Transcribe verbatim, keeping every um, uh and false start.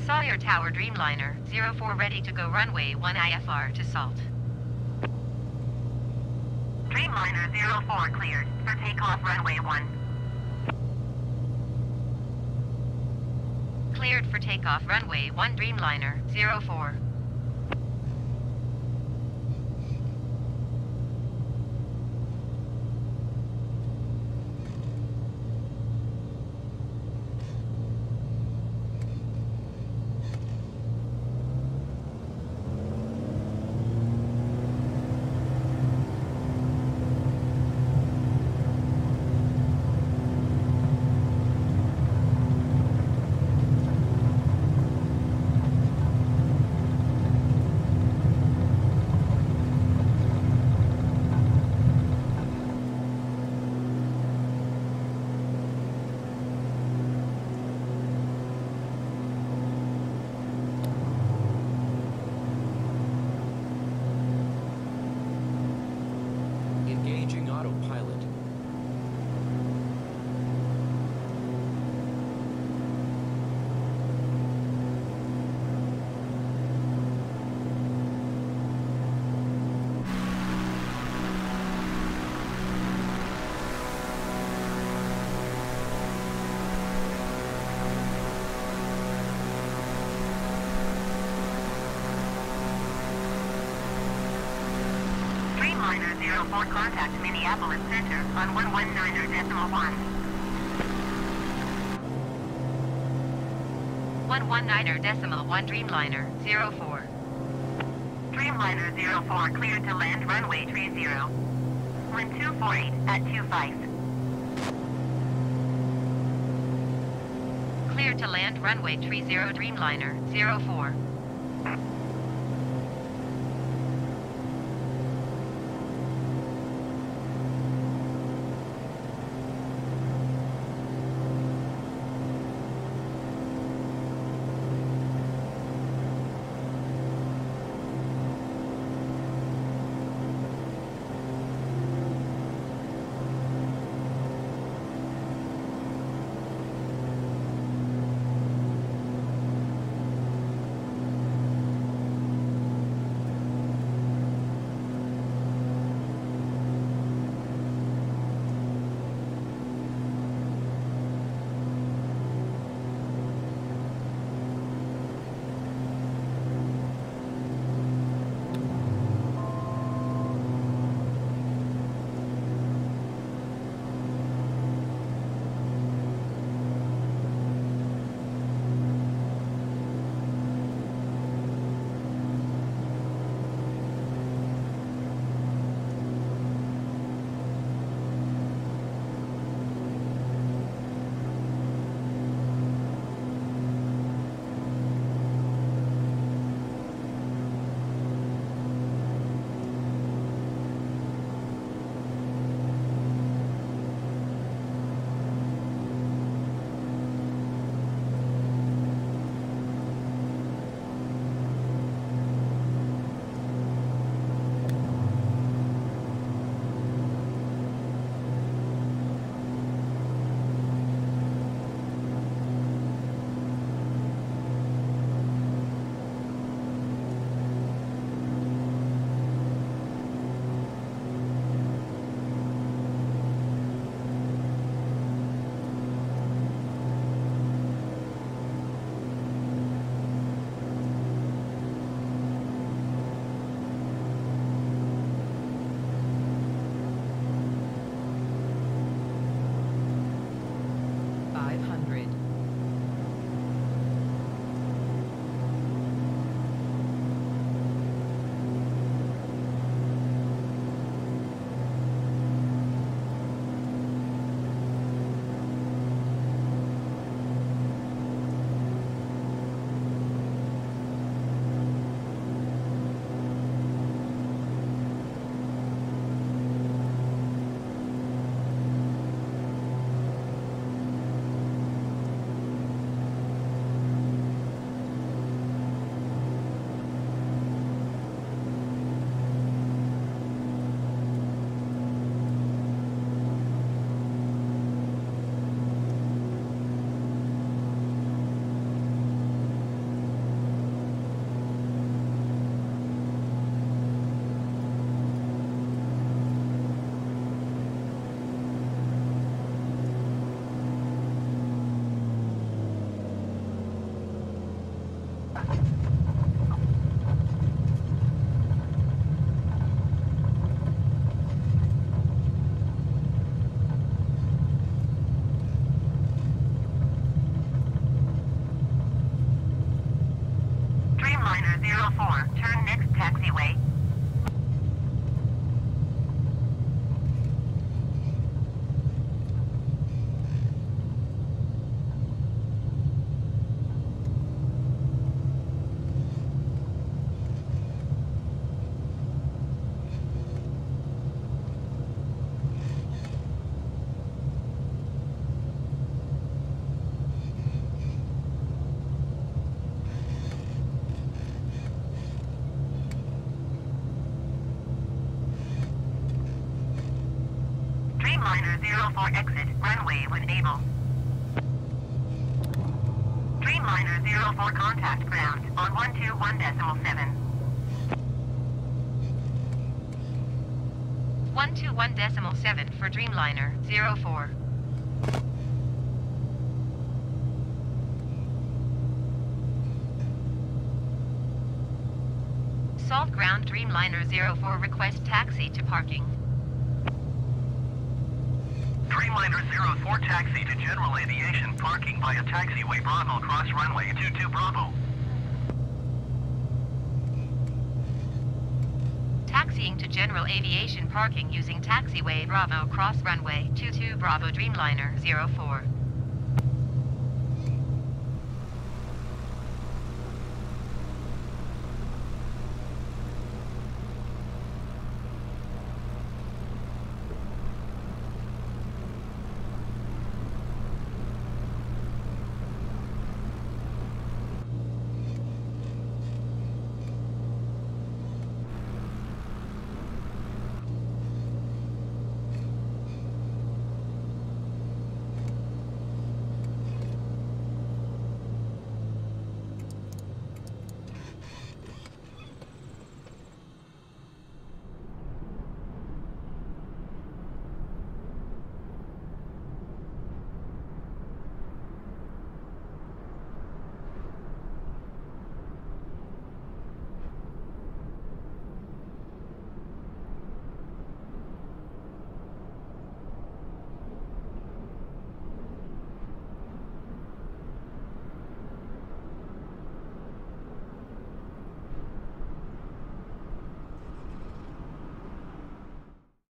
Sawyer Tower Dreamliner, zero four ready to go runway one I F R to SALT. Dreamliner zero four cleared for takeoff runway one. Cleared for takeoff runway one Dreamliner, zero four. Engaging autopilot. Dreamliner zero four contact Minneapolis Center on one one niner decimal one. one one niner decimal one Dreamliner, zero four. Dreamliner zero four cleared to land runway three zero. one two four eight at two five. Cleared to land runway three zero Dreamliner, zero four. Dreamliner zero four exit runway when able. Dreamliner zero four contact ground on one two one decimal seven. one two one decimal seven for Dreamliner zero four. Salt ground Dreamliner zero four request taxi to parking. Dreamliner zero four taxi to General Aviation parking via taxiway Bravo cross runway two two Bravo. Taxiing to General Aviation parking using taxiway Bravo cross runway two two Bravo Dreamliner zero four.